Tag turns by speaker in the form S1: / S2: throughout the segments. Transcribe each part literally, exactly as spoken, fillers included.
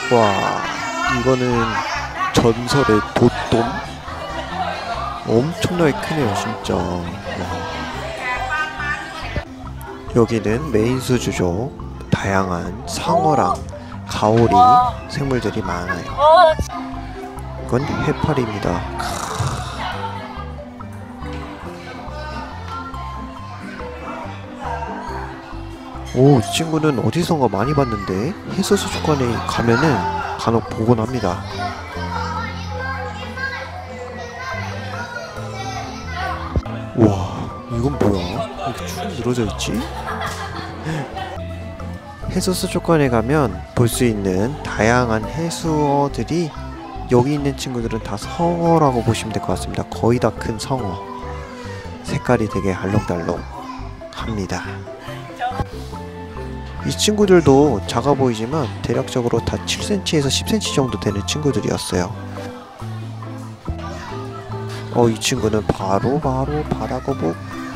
S1: 와, 이거는 전설의 돛돔? 엄청나게 크네요 진짜. 와. 여기는 메인 수주죠. 다양한 상어랑 가오리 생물들이 많아요. 이건 해파리입니다. 오, 이 친구는 어디선가 많이 봤는데 해수수족관에 가면은 간혹 보곤 합니다. 와, 이건 뭐야? 이렇게 쭉 늘어져 있지? 해수수족관에 가면 볼 수 있는 다양한 해수어들이, 여기 있는 친구들은 다 성어라고 보시면 될 것 같습니다. 거의 다 큰 성어. 색깔이 되게 알록달록 합니다. 이 친구들도 작아 보이지만 대략적으로 다 칠 센티미터에서 십 센티미터 정도 되는 친구들이었어요. 어, 이 친구는 바로 바로 바다거북.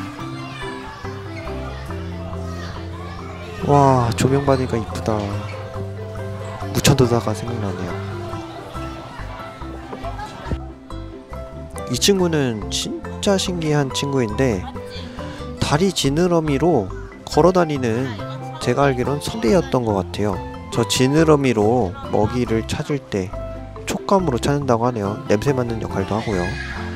S1: 와, 조명 받으니까 이쁘다. 무천도사가 생각나네요. 이 친구는 진짜 신기한 친구인데 다리 지느러미로 걸어다니는, 제가 알기론 성대였던 것 같아요. 저 지느러미로 먹이를 찾을 때 촉감으로 찾는다고 하네요. 냄새 맡는 역할도 하고요.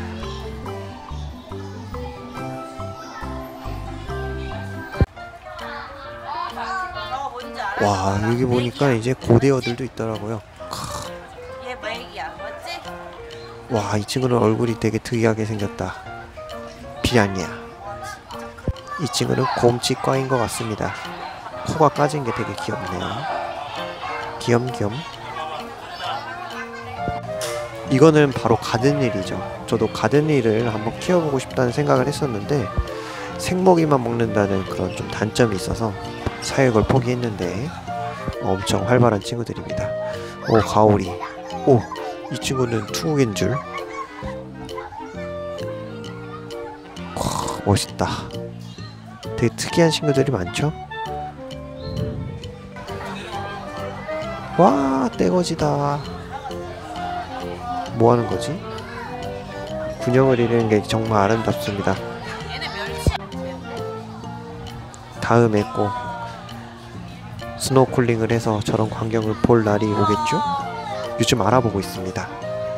S1: 와, 여기 보니까 이제 고대어들도 있더라고요. 와, 이 친구는 얼굴이 되게 특이하게 생겼다. 피라냐. 이 친구는 곰치과인 것 같습니다. 코가 까진 게 되게 귀엽네요. 귀염귀염. 이거는 바로 가든릴이죠. 저도 가든릴을 한번 키워보고 싶다는 생각을 했었는데 생먹이만 먹는다는 그런 좀 단점이 있어서 사육을 포기했는데 엄청 활발한 친구들입니다. 오, 가오리. 오, 이 친구는 투구인 줄. 와, 멋있다. 되게 특이한 친구들이 많죠? 와, 떼거지다. 뭐 하는 거지? 균형을 이루는 게 정말 아름답습니다. 다음에 꼭 스노클링을 해서 저런 광경을 볼 날이 오겠죠? 요즘 알아보고 있습니다.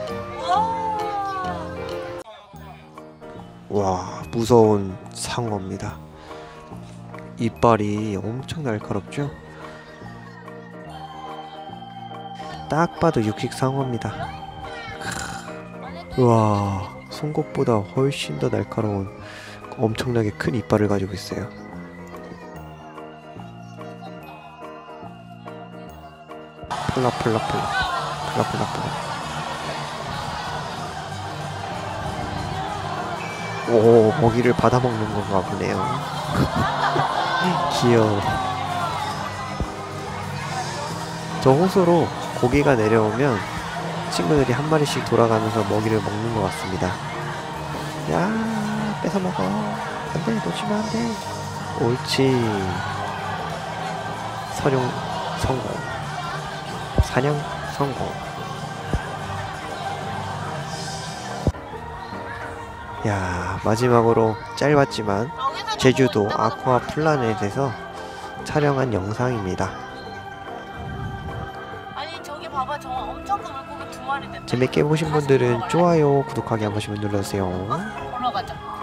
S1: 와, 무서운 상어입니다. 이빨이 엄청 날카롭죠? 딱 봐도 육식 상어입니다. 우와, 송곳보다 훨씬 더 날카로운 엄청나게 큰 이빨을 가지고 있어요. 플라플라플라 플라플라플라. 오, 먹이를 받아먹는 건가 보네요. 귀여워. 저 호수로 고기가 내려오면 친구들이 한 마리씩 돌아가면서 먹이를 먹는 것 같습니다. 야, 뺏어 먹어. 안돼, 놓치면 안돼. 옳지. 사냥 성공. 사냥 성공. 야, 마지막으로 짧았지만 제주도 아쿠아 플라넷에서 촬영한 영상입니다.
S2: 아니 저기 봐봐, 저 엄청 큰 물고기 두 마리 됐다.
S1: 재밌게 보신 분들은 좋아요, 구독하기 한 번씩만 눌러주세요.
S2: 올라가자.